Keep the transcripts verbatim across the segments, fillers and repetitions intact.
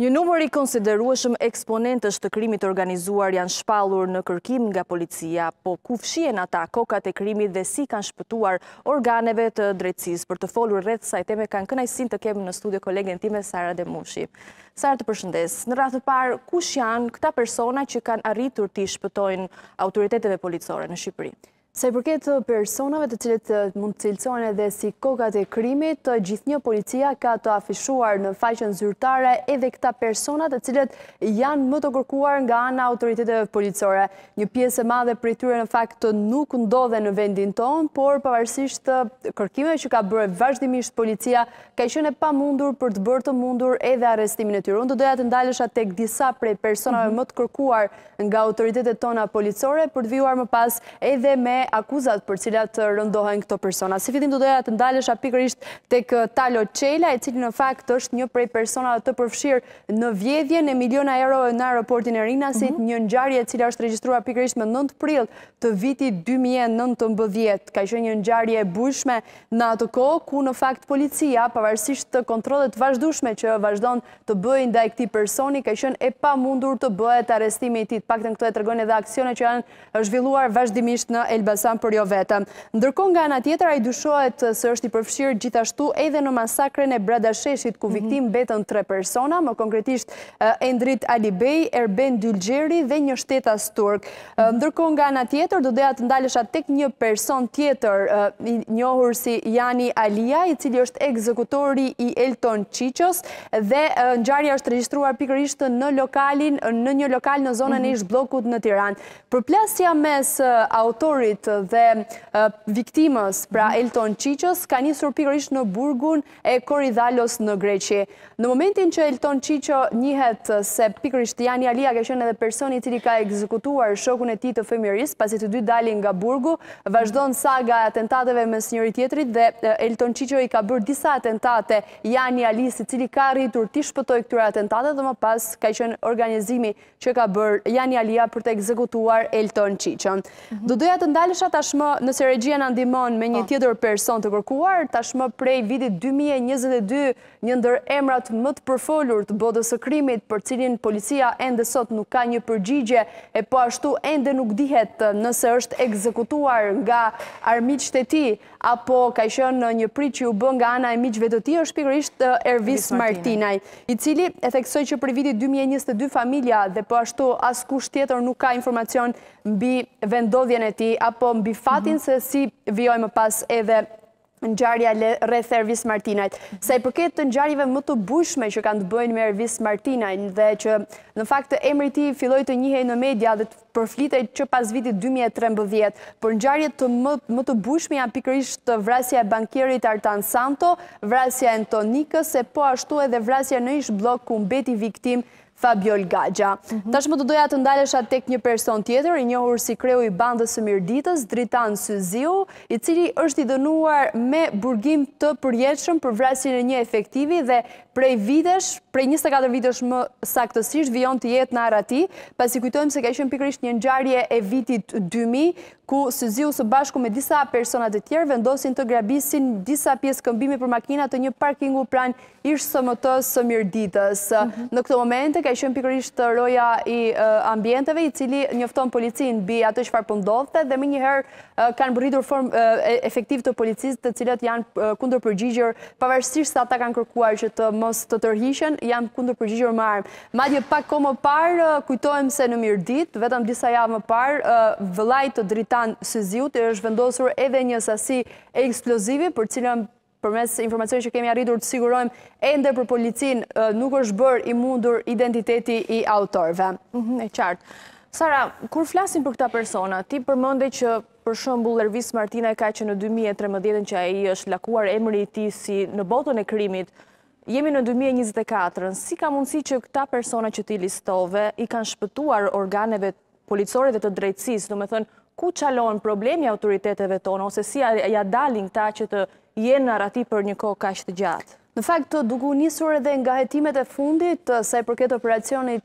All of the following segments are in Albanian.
Një numër i konsiderueshëm eksponentësh të krimit organizuar janë shpallur në kërkim nga policia, po ku fshihen ata kokat e krimit dhe si kanë shpëtuar organeve të drejtësisë. Për të folur rreth kësaj teme kanë kënaqësinë të kem në studio kolegen time Sara Demushi. Sara, të përshëndes. Në radhë të parë, kush janë këta persona që kanë arritur të shpëtojnë autoriteteve policore në Shqipëri? Sa i përket personave të cilët mund të cilësohen edhe si kokat e krimit, gjithnjë policia ka të afishuar në faqen zyrtare edhe këta persona të cilët janë më të kërkuar nga ana autoriteteve policore. Një pjesë e madhe prej tyre në fakt nuk ndodhen në vendin tonë, por pavarësisht kërkimeve që ka bërë vazhdimisht policia, ka qenë e pamundur për të bërë të mundur edhe arrestimin e tyre. Unë do doja të ndalesha tek disa prej personave më të kërkuar nga autoritetet tona policore për të vijuar më pas edhe me akuzat për cilat rëndohen këto persona. Si fillim do doja të ndalesha pikërisht tek Talo Çela, i cili në fakt është një prej personave të përfshirë në vjedhjen e miliona euro në aeroportin e Rinasit, një ngjarje e cila është regjistruar pikërisht më nëntë prill të vitit dy mijë e nëntëmbëdhjetë. Ka qenë një ngjarje e bujshme në atë kohë ku në fakt policia, pavarësisht të kontrollet vazhdueshme që vazhdon të bëjë ndaj këtij personi, ka qenë e pamundur të bëhet arrestimi i tij. Paktën këto e tregojnë edhe aksione që janë zhvilluar vazhdimisht në Elbasan për jo vetëm. Ndërkohë nga ana tjetër ai dyshohet se është i përfshirë gjithashtu edhe në masakrën e Bradasheshit ku viktimë mbetën tre persona, më konkretisht Endrit Alibej, Erben Dylgjeri dhe një shtetas turk. Ndërkohë nga ana tjetër do doja të ndalesha tek një person tjetër i njohur si Jani Alia, i cili është ekzekutori i Elton Qiqos dhe ngjarja është regjistruar pikërisht në lokalin në një lokal në zonën e ish bllokut në Tiranë. Përplasja mes autorit dhe viktimës, pra Elton Qiqos, ka nisur pikërisht në burgun e Korydallos në Greqi. Në momentin që Elton Qiqo njihet se pikërisht Jani Alia ka qenë edhe personi i cili ka ekzekutuar shokun e tij të fëmijërisë, pasi të dy dalin nga burgu, vazhdon saga e atentateve mes njëri tjetrit dhe Elton Qiqo i ka bërë disa atentate Jani Alis, i cili ka arritur të shpëtojë këtyre atentate dhe më pas ka qenë organizimi që ka bërë Jani Alia për të ekzekutuar Elton Qiqon. Do doja të ndalesha tashmë, nëse regjia na ndihmon, me një tjetër person të kërkuar, tashmë prej vitit dy mijë e njëzet e dy, një ndër emrat më të përfolur të botës së krimit, për cilin policia ende sot nuk ka një përgjigje, e po ashtu ende nuk dihet nëse është ekzekutuar nga armiqtë e tij apo ka qenë një prit që u bë nga ana e miqve të tij, është pikërisht Ervis Martinaj, i cili e theksoi që për vitin dy mijë e njëzet e dy familja dhe po ashtu askush tjetër nuk ka informacion mbi vendodhjen e tij apo mbi fatin se si vijoi më pas edhe ngjarja rreth Ervis Martinajt. Sa i përket të ngjarjeve më të bujshme që kanë të bëjnë me Ervis Martinajt dhe që në fakt emri i tij filloi të njihej në media dhe të përflitej që pas vitit dy mijë e trembëdhjetë, por ngjarjet të më, më të bujshme janë pikërisht vrasja e bankierit Artan Santo, vrasja e Antonikës e po ashtu edhe vrasja në ish bllok ku mbeti viktim Fabiol Gaxha. Tashmë do doja të ndalesha tek një person tjetër, i njohur si kreu i bandës së Mirditës, Dritan Syziu, i cili është i dënuar me burgim të përjetshëm për vrasjen e një efektivi dhe prej vitesh, prej njëzet e katër vitesh më saktësisht, vijon të jetë në arati, pasi kujtojmë se ka qenë pikërisht një ngjarje e vitit dy mijë, ku Syziu së bashku me disa persona të tjerë vendosin të grabisin disa pjesë këmbimi për makina të një parkingu pranë ish S M T-s së Mirditës. Në këtë momente ka qenë pikërisht roja i ambienteve, i cili njofton policin mbi atë çfarë po ndodhte dhe menjëherë kanë bërritur formë efektiv të policisë, të cilat janë kundërpërgjigjur, pavarësisht se ata kanë kërkuar që të mos të tërhiqen, janë kundërpërgjigjur me armë. Madje pak kohë më parë, kujtohem se në Mirditë, vetëm disa javë më parë, vëllai të Dritan Syziut është vendosur edhe një sasi eksplozivi, për cilën përmes informacionit që kemi arritur të sigurojmë ende për policinë nuk është bërë i mundur identiteti i autorëve. E qartë. Sara, kur flasim për këta persona, ti përmende që për shembull Ervis Martinaj ka që në dy mijë e trembëdhjetë që ai është lakuar emri i tij si në botën e krimit, jemi në dy mijë e njëzet e katër, si ka mundësi që këta persona që ti listove i kanë shpëtuar organeve policore dhe të drejtësisë, domethënë ku çalon problemi autoriteteve tona ose si ja dalin këta që të jenë në arati për një kohë kaq të gjatë? Në fakt, duke u nisur edhe nga hetimet e fundit, sa i përket operacionit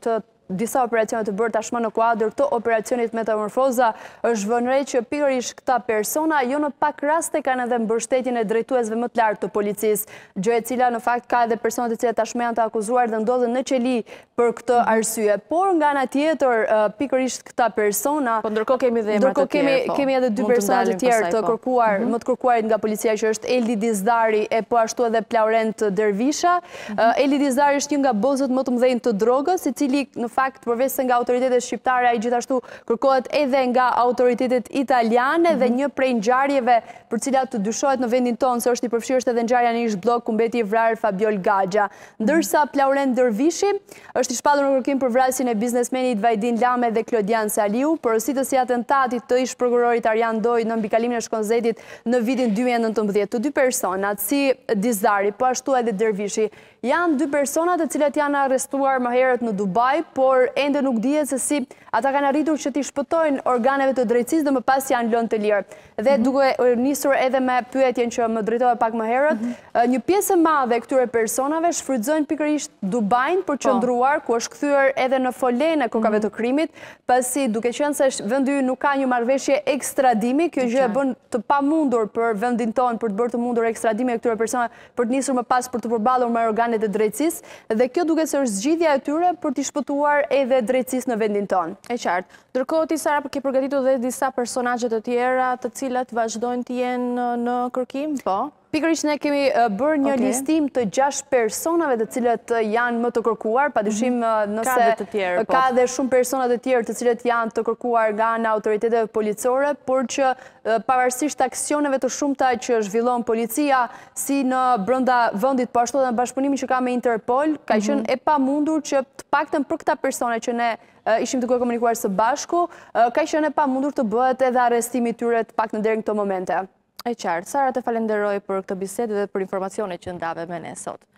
disa operacionet të bërë tashmë në kuadër të operacionit Metamorfoza, është vënë re që pikërisht këta persona jo në pak raste kanë edhe mbështetjen e drejtuesve më të lartë të policisë, gjë e cila në fakt ka edhe persona të cilët tashmë janë të akuzuar dhe ndodhen në qeli për këtë arsye. Por nga ana tjetër, pikërisht këta persona, po ndërkohë kemi dhe emra të tjerë, po. kemi edhe dy persona të tjerë të kërkuar, më të kërkuarit nga policia, që është Eldi Dizdari e po ashtu edhe Plaurent Dervisha. Eldi Dizdari është një nga bozët më të mëdhenj të drogës, i cili në fakt përveç se nga autoritetet shqiptare, ai gjithashtu kërkohet edhe nga autoritetet italiane dhe një prej ngjarjeve për cilat të dyshohet në vendin tonë se është i përfshirë është edhe ngjarja në ish blok ku mbeti i vrarë Fabiol Gaxha. Ndërsa Plaurent Dervishi është i shpallur në kërkim për vrasjen e biznesmenit Vajdin Lame dhe Klodian Saliu, porositës si atentatit të ish prokurorit Arjan Doj në mbikalimin e Shkonzetit në vitin dy mijë e nëntëmbëdhjetë. Të dy personat, si Dizdari, po ashtu edhe Dervishi, janë dy personat të cilat janë arrestuar më herët në Dubai, por ende nuk dihet se si ata kanë arritur që t'i shpëtojnë organeve të drejtësisë dhe më pas janë lënë të lirë. Dhe duke nisur edhe me pyetjen që më drejtove pak më herët, një pjesë e madhe e këtyre personave shfrytëzojnë pikërisht Dubain për qëndruar, ku është kthyer edhe në folen e kokave të krimit, pasi duke qenë se vendi nuk ka një marrëveshje ekstradimi, kjo gjë e bën të pamundur për vendin tonë për të bërë të mundur ekstradimi e këtyre personave për të nisur më pas për të përballur me organet e drejtësisë, dhe kjo duket se është zgjidhja e tyre për të shpëtuar edhe drejtësisë në vendin tonë. E qartë. Ndërkohë ti, Sara, ke përgatitur dhe disa personazhe të tjera të cilat vazhdojnë të jenë në kërkim, po? Pikërisht ne kemi bërë një listim të gjashtë personave të cilët janë më të kërkuar, padyshim nëse ka dhe shumë persona të tjerë të cilët janë të kërkuar nga ana autoritetet policore, por që pavarësisht aksioneve të shumta që zhvillon policia si në brenda vendit, po ashtu edhe në bashkëpunimin që ka me Interpol, ka qenë e pamundur që të paktën për këta persona që ne ishim të komunikuar së bashku, ka qenë e pamundur të bëhet edhe arrestimi i tyre të paktën deri në këto momente. E qartë. Sara, të falenderoj për këtë bisedë dhe për informacionet që ndave me ne sot.